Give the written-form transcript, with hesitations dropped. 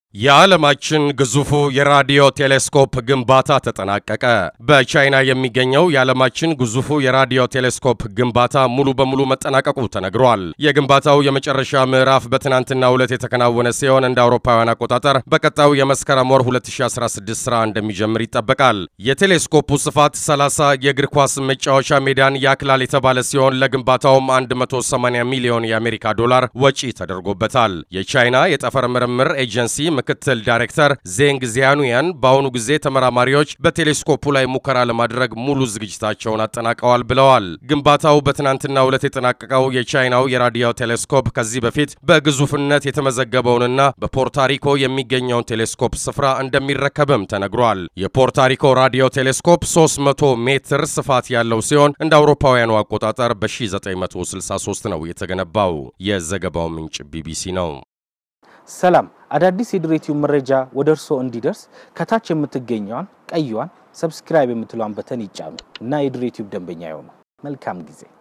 የዓለማችን ግዙፉ የራዲዮ ቴሌስኮፕ ግንባታ ተጠናቀቀ። በቻይና የሚገኘው የዓለማችን ግዙፉ የራዲዮ ቴሌስኮፕ ግንባታ ሙሉ በሙሉ መጠናቀቁ ተነግሯል። የግንባታው የመጨረሻ ምዕራፍ በትናንትናው ዕለት የተከናወነ ሲሆን እንደ አውሮፓውያን አቆጣጠር በቀጣዩ የመስከረም ወር 2016 ስራ እንደሚጀምር ይጠበቃል። የቴሌስኮፑ ስፋት 30 የእግር ኳስ መጫወቻ ሜዳን ያክላል የተባለ ሲሆን ለግንባታውም 180 ሚሊዮን የአሜሪካ ዶላር ወጪ ተደርጎበታል። የቻይና የጠፈር ምርምር ኤጀንሲ ምክትል ዳይሬክተር ዜንግ ዚያኑያን በአሁኑ ጊዜ ተመራማሪዎች በቴሌስኮፑ ላይ ሙከራ ለማድረግ ሙሉ ዝግጅታቸውን አጠናቀዋል ብለዋል። ግንባታው በትናንትናው ዕለት የተጠናቀቀው የቻይናው የራዲዮ ቴሌስኮፕ ከዚህ በፊት በግዙፍነት የተመዘገበውንና በፖርቶሪኮ የሚገኘውን ቴሌስኮፕ ስፍራ እንደሚረከብም ተነግሯል። የፖርቶሪኮ ራዲዮ ቴሌስኮፕ 300 ሜትር ስፋት ያለው ሲሆን እንደ አውሮፓውያኑ አቆጣጠር በ1963 ነው የተገነባው። የዘገባው ምንጭ ቢቢሲ ነው። ሰላም አዳዲስ የዲሬቲዩብ መረጃ ወደ እርሶ እንዲደርስ ከታች የምትገኘውን ቀይዋን ሰብስክራይብ የምትሏን በተን ይጫኑ እና የዲሬቲዩብ ደንበኛ ይሁኑ። መልካም ጊዜ።